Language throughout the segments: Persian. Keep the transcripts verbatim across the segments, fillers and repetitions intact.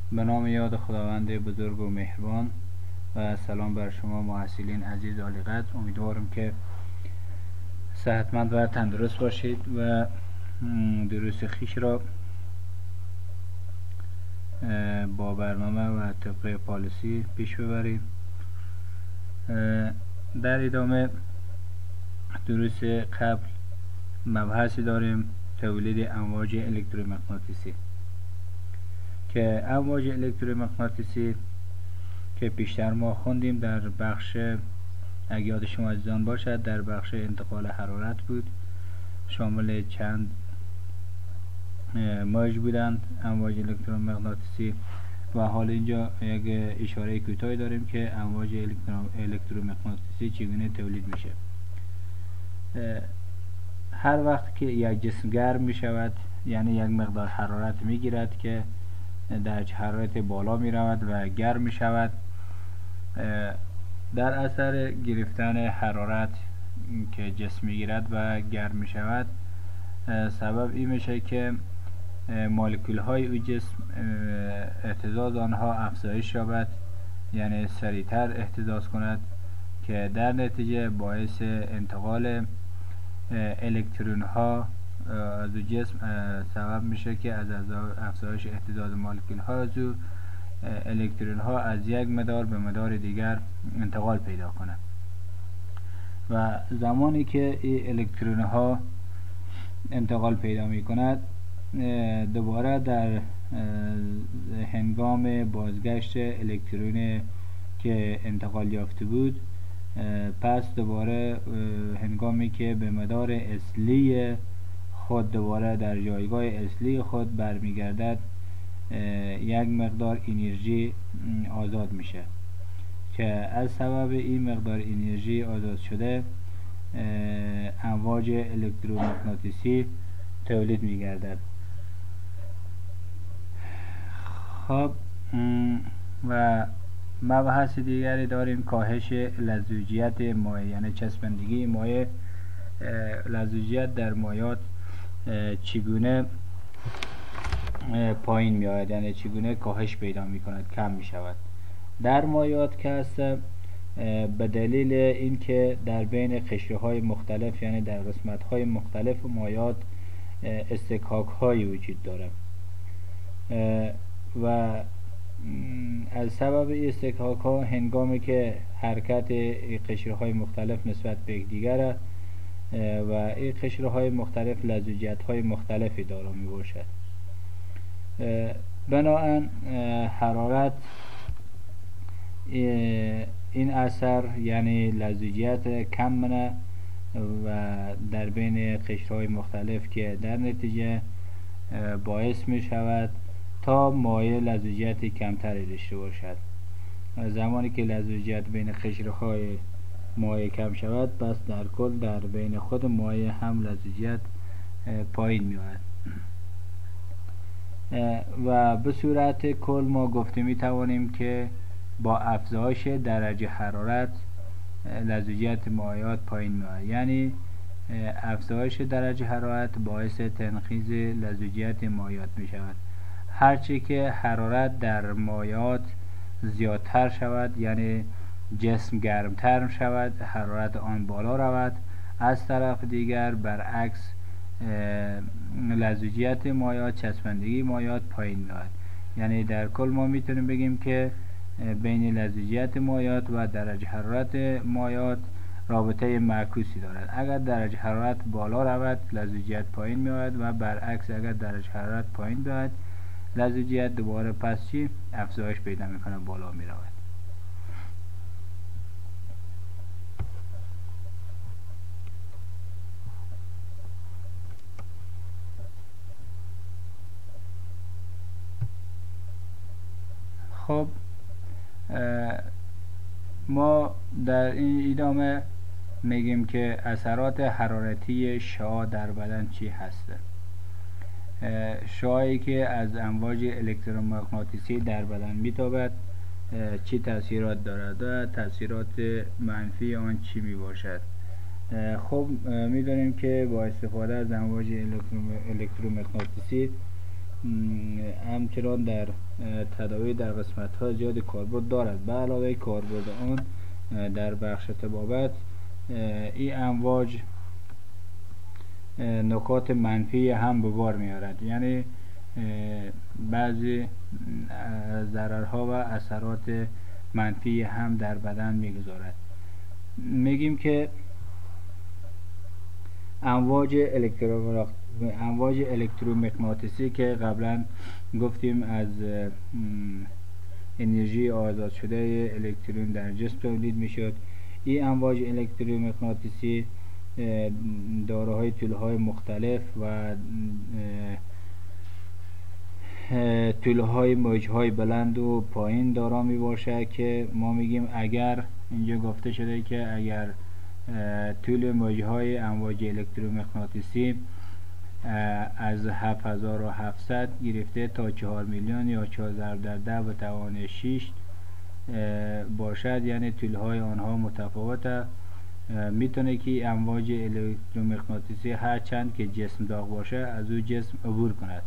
به نام یاد خداوند بزرگ و مهربان و سلام بر شما محصلین عزیز عالی قدر. امیدوارم که صحتمند و تندرست باشید و دروس خویش را با برنامه و طبق پالیسی پیش ببرید. در ادامه دروس قبل مبحثی داریم، تولید امواج الکترومغناطیسی. که امواج الکترومغناطیسی که پیشتر ما خوندیم در بخش، اگه یاد شما عزیزان باشد، در بخش انتقال حرارت بود، شامل چند موج بودند امواج الکترومغناطیسی، و حال اینجا یک اشاره کوتاهی داریم که امواج الکترومغناطیسی چگونه تولید میشه. هر وقت که یک جسم گرم می شود، یعنی یک مقدار حرارت می گیرد که درجه حرارت بالا می رود و گرم می شود، در اثر گرفتن حرارت که جسم می گیرد و گرم می شود، سبب این میشه که مولکول های او جسم اهتزاز آنها افزایش یابد، یعنی سریعتر اهتزاز کند، که در نتیجه باعث انتقال الکترون ها از جسم سبب میشه که از افزایش اهتزاز مولکول ها از او الکترون ها از یک مدار به مدار دیگر انتقال پیدا کنند، و زمانی که این الکترون ها انتقال پیدا می کند، دوباره در هنگام بازگشت الکترون که انتقال یافته بود، پس دوباره هنگامی که به مدار اصلی خود دوباره در جایگاه اصلی خود برمیگردد، یک مقدار انرژی آزاد میشه که از سبب این مقدار انرژی آزاد شده امواج الکترومغناطیسی تولید میگردد. خب و مبحث دیگری داریم، کاهش لزوجیت مایع، یعنی چسبندگی مایع. لزوجیت در مایعات چگونه پایین می آید، یعنی چگونه کاهش پیدا می کند، کم می شود در مایعات که هست، به دلیل اینکه در بین قشرهای مختلف، یعنی در قسمت‌های مختلف مایعات استکاک های وجود دارد و از سبب استکاک ها هنگامی که حرکت قشرهای مختلف نسبت به یکدیگر و این قشرهای مختلف لزوجیت های مختلفی دارا می باشد، بنابراین حرارت این اثر، یعنی لزوجیت کم منه و در بین قشرهای مختلف، که در نتیجه باعث می شود تا مایع لزوجیت کمتری داشته باشد. زمانی که لزوجیت بین قشرهای مایع کم شود، پس در کل در بین خود مایع هم لزوجیت پایین می آید و به صورت کل ما گفته می توانیم که با افزایش درجه حرارت لزوجیت مایعات پایین می آید، یعنی افزایش درجه حرارت باعث تنقیض لزوجیت مایعات می شود. هرچی که حرارت در مایعات زیادتر شود، یعنی جسم گرمتر شود، حرارت آن بالا رود، از طرف دیگر برعکس لزوجیت مایعات، چسبندگی مایعات پایین میاد. یعنی در کل ما میتونیم بگیم که بین لزوجیت مایعات و درجه حرارت مایعات رابطه معکوسی دارد. اگر درجه حرارت بالا رود، لزوجیت پایین میاد، و برعکس اگر درجه حرارت پایین بیاید، لزوجیت دوباره پس چی؟ افزایش پیدا میکنه، بالا میرود. خب ما در این ادامه میگیم که اثرات حرارتی شعاع در بدن چی هسته. شعاعی که از امواج الکترومغناطیسی در بدن میتابد چی تاثیرات دارد و تاثیرات منفی آن چی می باشد. خب میدونیم که با استفاده از امواج الکترومغناطیسی همچنان در تداوی در قسمت ها زیاد کاربرد دارد. به علاوه کاربرد آن در بخش طبابت این امواج نکات منفی هم به بار میارد، یعنی بعضی ضررها و اثرات منفی هم در بدن میگذارد. میگیم که امواج الکترو امواج الکترومغناطیسی که قبلا گفتیم از انرژی آزاد شده الکترون در جسم تولید میشد. این امواج الکترومغناطیسی دارای طولهای مختلف و طولهای موجهای بلند و پایین دارا می باشد که ما میگیم اگر اینجا گفته شده که اگر طول موجهای امواج الکترومغناطیسی از هفت هزار و هفتصد گرفته تا چهار میلیون یا چهار ضرب در ده به توان شش باشد، یعنی طولهای آنها متفاوته، میتونه که امواج الکترومغناطیسی هر چند که جسم داغ باشه از او جسم عبور کند.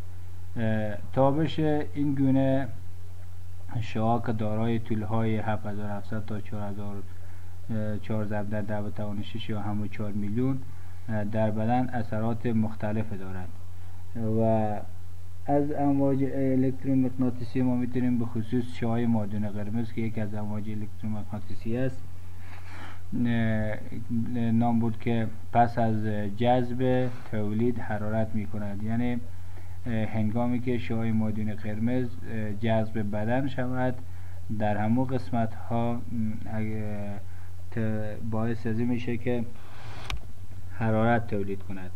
تابش این گونه شعاع که دارای طولهای هفت هزار و هفتصد تا چهار ضرب در ده به توان شش یا همون چهار میلیون در بدن اثرات مختلف دارد. و از امواج الکترومغناطیسی ما میتونیم به خصوص شعاع مادون قرمز که یک از امواج الکترومغناطیسی است نام بود که پس از جذب تولید حرارت می کند، یعنی هنگامی که شعاع مادون قرمز جذب بدن شود در همو قسمت ها باعث از این میشه که حرارت تولید کند.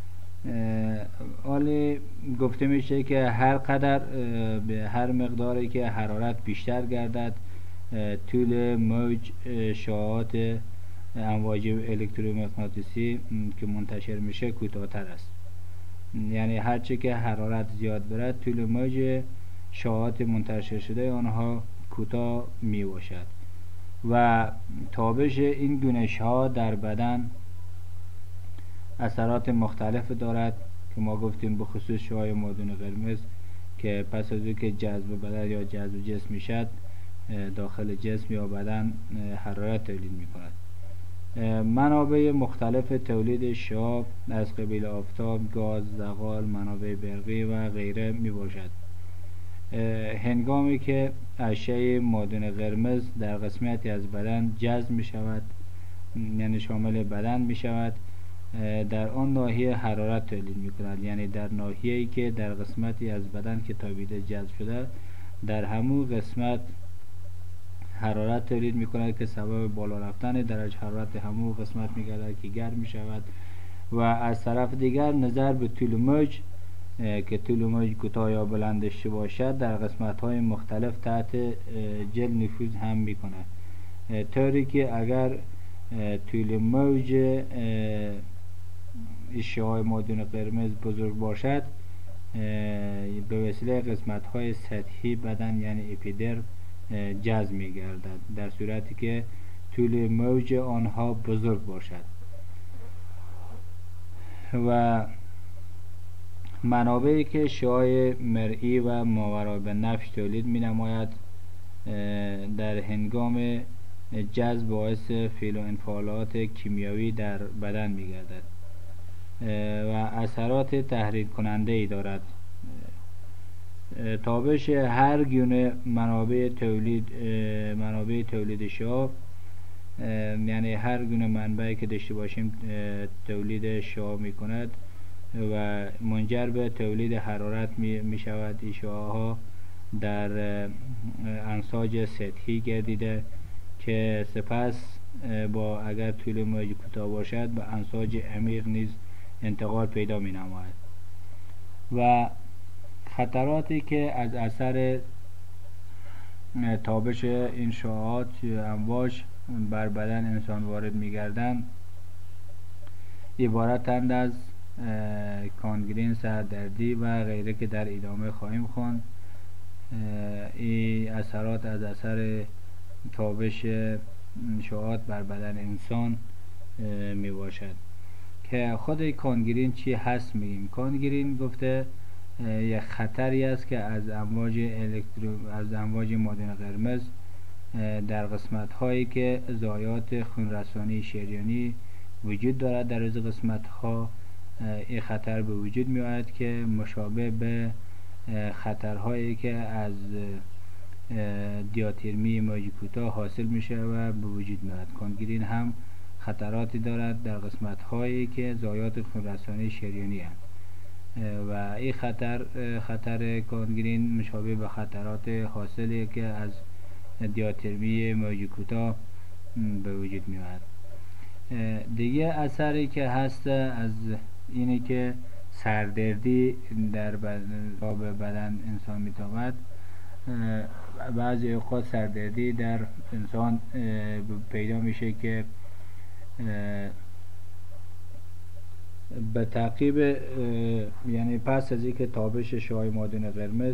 حالی گفته میشه که هر قدر به هر مقداری که حرارت بیشتر گردد طول موج شعاعات امواج الکترومغناطیسی که منتشر میشه کوتاه‌تر است، یعنی هرچه که حرارت زیاد برد طول موج شعاعات منتشر شده آنها کوتاه می باشد. و تابش این گونه شعاع در بدن اثرات مختلف دارد که ما گفتیم به خصوص شعاع مادون قرمز که پس از او که جذب بدن یا جذب جسم میشد داخل جسم یا بدن حرارت تولید می کند. منابع مختلف تولید شعاع از قبیل آفتاب، گاز، زغال، منابع برقی و غیره می باشد. هنگامی که اشعه مادون قرمز در قسمتی از بدن جذب می شود، یعنی شامل بدن می شود، در آن ناحیه حرارت تولید می کند، یعنی در ناحیه‌ای که در قسمتی از بدن که تابیده جذب شده در همون قسمت حرارت تولید می کند که سبب بالا رفتن درجه حرارت همون قسمت می گردد که گرم می شود. و از طرف دیگر نظر به طول موج که طول موج کوتاه یا بلند داشته باشد در قسمت های مختلف تحت جل نفوذ هم می کند، طوری که اگر طول موج شعاع مادون قرمز بزرگ باشد به وسیله قسمت های سطحی بدن یعنی اپیدرم جذب می گردد، در صورتی که طول موج آنها بزرگ باشد. و منابعی که شعاع مرئی و ماورای بالنفش تولید می نماید در هنگام جذب باعث فعل و انفعالات کیمیایی در بدن می گردد و اثرات تحریک کننده ای دارد. تابش هر گونه منابع تولید منابع تولید شعاع، یعنی هر گونه منبعی که داشته باشیم تولید شعاع می کند و منجر به تولید حرارت می, می شود. این شعاع ها در انساج سطحی گردیده که سپس با اگر طول موج کوتاه باشد به انساج عمیق نیز انتقال پیدا می نماید. و خطراتی که از اثر تابش این شعاعات امواج بر بدن انسان وارد می گردند عبارتند از کانگرین، سردردی و غیره که در ادامه خواهیم خواند. این اثرات از اثر تابش شعاعات بر بدن انسان می باشد. که خود کانگرین چی هست میگیم؟ کانگرین گفته یک خطری است که از امواج الکترو از امواج مادون قرمز در قسمت هایی که ضایعات خونرسانی شریانی وجود دارد در از قسمت ها این خطر به وجود می آید که مشابه به خطرهایی که از دیاترمی موج کوتاه حاصل میشه و به وجود می آید. کانگرین هم خطراتی دارد در قسمت هایی که ضایعات خونرسانی شریانی هست و این خطر خطر کانگرین مشابه به خطرات حاصلی که از دیاترمی موج کوتاه به وجود می آید. دیگه اثری که هست از اینه که سردردی در بدن انسان میتابد. بعضی اوقات سردردی در انسان پیدا میشه که به تعقیب یعنی پس از اینکه تابش شعاع مادون قرمز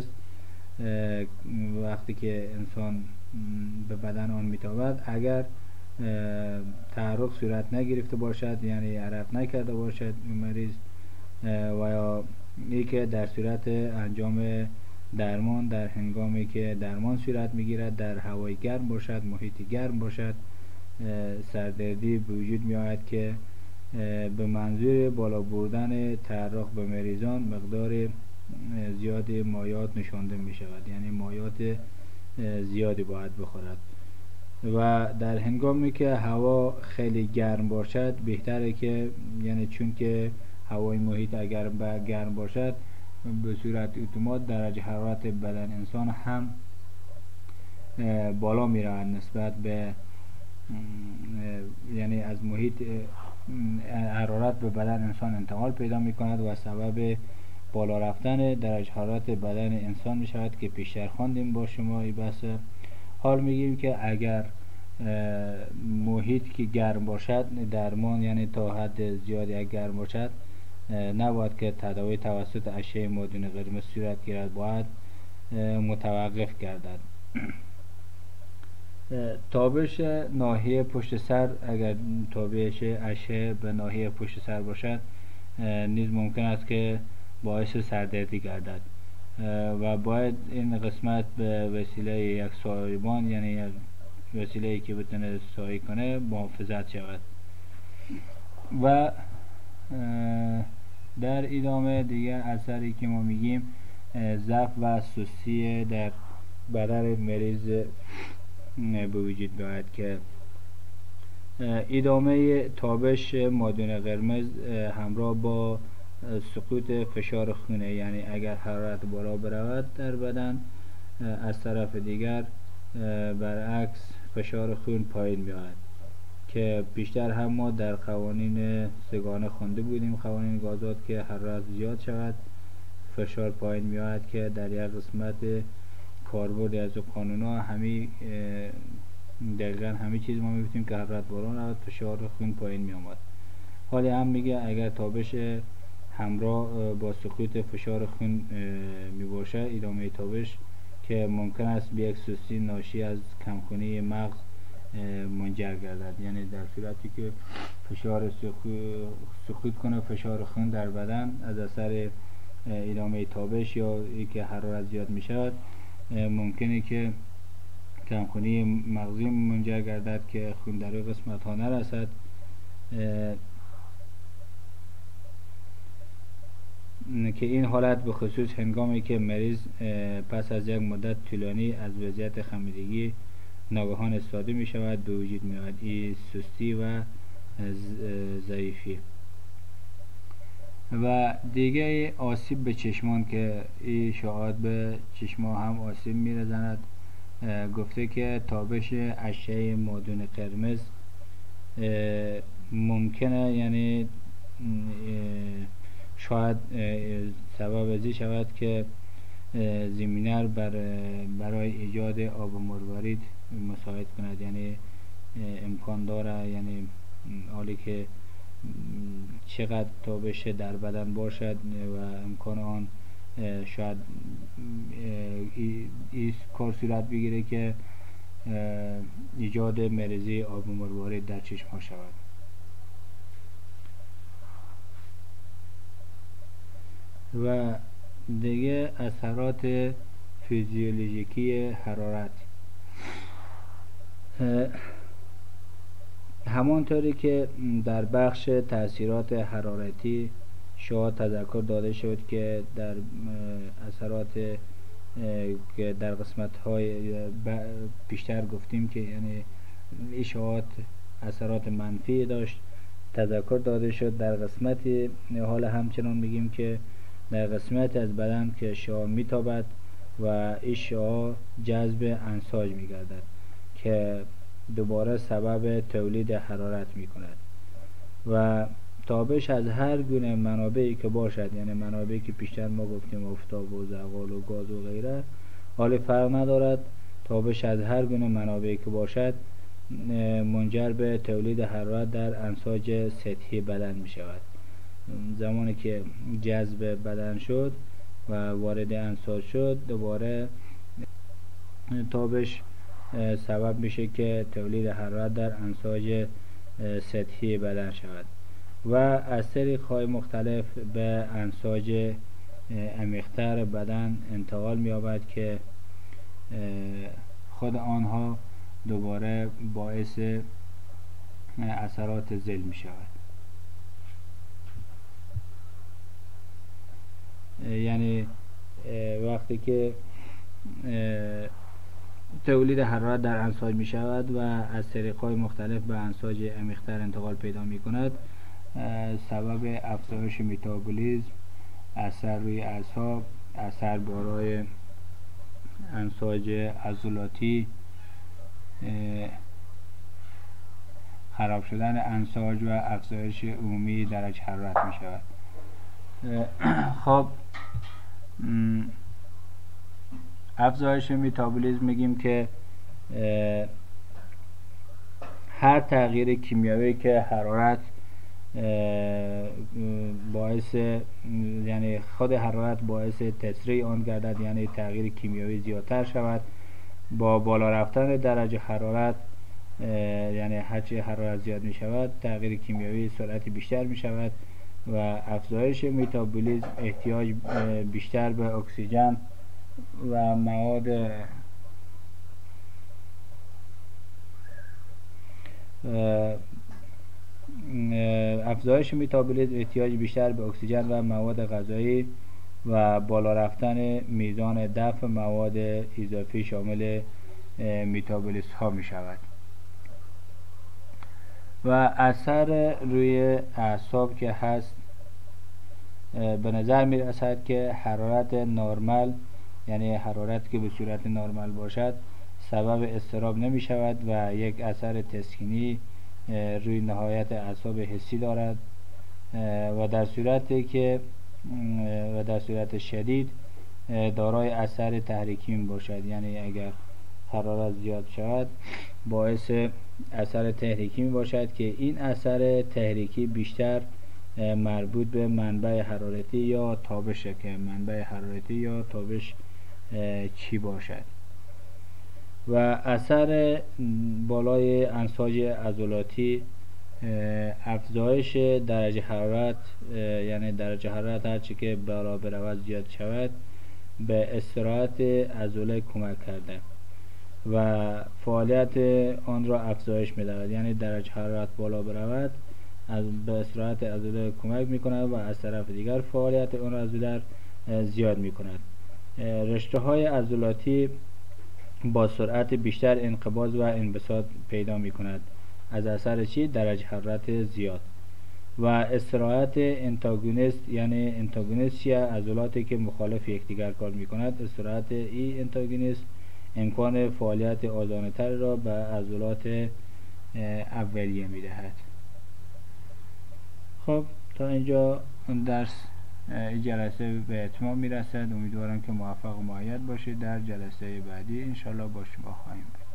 وقتی که انسان به بدن آن میتابد، اگر تحرک صورت نگرفته باشد، یعنی عرق نکرده باشد مریض، و یا ای که در صورت انجام درمان در هنگامی که درمان صورت میگیرد در هوای گرم باشد، محیط گرم باشد، سردردی به وجود می آید که به منظور بالا بردن تحرک به مریضان مقدار زیاد مایعات نشانده می شود، یعنی مایعات زیادی باید بخورد. و در هنگامی که هوا خیلی گرم باشد بهتره که یعنی چون که هوای محیط اگر گرم باشد به صورت اتومات درجه حرارت بدن انسان هم بالا می رود نسبت به یعنی از محیط حرارت به بدن انسان انتقال پیدا می کند و سبب بالا رفتن درجه حرارت بدن انسان می شود که پیشتر خواندیم با شما. ای بس حال میگیم که اگر محیط که گرم باشد درمان یعنی تا حد زیادی اگر گرم باشد نباید که تداوی توسط اشعه مادون قرمز صورت گیرد، باید متوقف گردد. تابش ناحیه پشت سر، اگر تابش اشعه به ناحیه پشت سر باشد نیز ممکن است که باعث سردردی گردد و باید این قسمت به وسیله یک سایبان یعنی یک وسیله‌ای که بتونه سایه کنه محافظت شود. و در ادامه دیگه اثری که ما میگیم ضعف و سستی در بدن مریض به وجود بیاید که ادامه تابش مادون قرمز همراه با سقوط فشار خونه، یعنی اگر حرارت بالا برود در بدن از طرف دیگر برعکس فشار خون پایین میاد که بیشتر هم ما در قوانین سگانه خونده بودیم، قوانین گازات که حرارت زیاد شود فشار پایین میاد که در یک قسمت کاربرد از قانونا همین دقیقا همین چیز ما می‌بینیم که حرارت بالا رفت فشار خون پایین میاد. حالی هم میگه اگر تابش همراه با سقوط فشار خون میباشه ادامه تابش که ممکن است به یک سستی ناشی از کمخونی مغز منجر گردد، یعنی در صورتی که فشار سقوط کنه فشار خون در بدن از اثر ادامه تابش یا ای که حرارت زیاد می شود ممکنه که کمخونی مغزی منجر گردد که خون در قسمت ها نرسد که این حالت به خصوص هنگامی که مریض پس از یک مدت طولانی از وضعیت خمیدگی ناگهان استفاده می شود به وجود می آید این سستی و ضعیفی. و دیگه آسیب به چشمان که این شعاعات به چشما هم آسیب می رساند. گفته که تابش اشعه مادون قرمز ممکنه یعنی شاید سبب ازی شود که زمینه بر برای ایجاد آب مروارید مساعد کند، یعنی امکان داره یعنی حالی که چقدر تابش در بدن باشد و امکان آن شاید این کار صورت بگیره که ایجاد مریضی آب مروارید در چشم ها شود. و دیگه اثرات فیزیولوژیکی حرارت. همانطوری که در بخش تاثیرات حرارتی شما تذکر داده شد که در اثرات که در قسمت های بیشتر گفتیم که یعنی اشعاعات اثرات منفی داشت، تذکر داده شد. در قسمت حال همچنان میگیم که در قسمت از بدن که اشعاع میتابد و اشعاع جذب انساج میگردد که دوباره سبب تولید حرارت میکند و تابش از هر گونه منابعی که باشد، یعنی منابعی که پیشتر ما گفتیم آفتاب و زغال و گاز و غیره، حال فرق ندارد، تابش از هر گونه منابعی که باشد منجر به تولید حرارت در انساج سطحی بدن می شود. زمانی که جذب بدن شد و وارد انساج شد، دوباره تابش سبب میشه که تولید حرارت در انساج سطحی بدن شود و از طریق‌های مختلف به انساج عمیق‌تر بدن انتقال می‌یابد که خود آنها دوباره باعث اثرات ذیل می‌شود. یعنی وقتی که تولید حرارت در انساج می شود و از طریق‌های مختلف به انساج عمیق‌تر انتقال پیدا می کند، سبب افزایش متابولیسم، اثر روی اعصاب، اثر برای انساج عضلاتی، خراب شدن انساج و افزایش عمومی درجه حرارت می شود. خب افزایش متابولیسم میگیم که هر تغییر کیمیایی که حرارت باعث، یعنی خود حرارت باعث تسریع آن گردد، یعنی تغییر کیمیایی زیادتر شود. با بالا رفتن درجه حرارت، یعنی هرچه حرارت زیاد می شود تغییر کیمیایی سرعت بیشتر می شود و افزایش متابولیسم احتیاج بیشتر به اکسیژن و مواد افزایش متابولیسم احتیاج بیشتر به اکسیژن و مواد غذایی و بالا رفتن میزان دفع مواد اضافی شامل متابولیسم ها می شود و اثر روی اعصاب که هست، به نظر می رسد که حرارت نرمال، یعنی حرارت که به صورت نرمال باشد، سبب اضطراب نمی شود و یک اثر تسکینی روی نهایت اعصاب حسی دارد و در صورتی که و در صورت شدید دارای اثر تحریکی می باشد. یعنی اگر حرارت زیاد شود باعث اثر تحریکی می باشد که این اثر تحریکی بیشتر مربوط به منبع حرارتی یا تابش، که منبع حرارتی یا تابش چی باشد و اثر بالای انساج عضلاتی، افزایش درجه حرارت، یعنی درجه حرارت هرچی که بالا برود زیاد شود به استراحت عضله کمک کرده و فعالیت آن را افزایش می‌دهد. یعنی درجه حرارت بالا برود از به استراحت عضله کمک می‌کند و از طرف دیگر فعالیت آن را عضله زیاد می‌کند. رشته های عضلاتی با سرعت بیشتر انقباض و انبساط پیدا می‌کند از اثر چی؟ درجه حرارت زیاد. و استراحت انتاگونیست، یعنی انتاگونیست چیه؟ عضلاتی که مخالف یکدیگر کار می‌کند. استراحت ای انتاگونیست امکان فعالیت آزادانه‌تر را به عضلات اولیه می‌دهد. خب تا اینجا درس جلسه به اتمام میرسد. امیدوارم که موفق و مؤید باشید. در جلسه بعدی انشالله با شما خواهیم بود.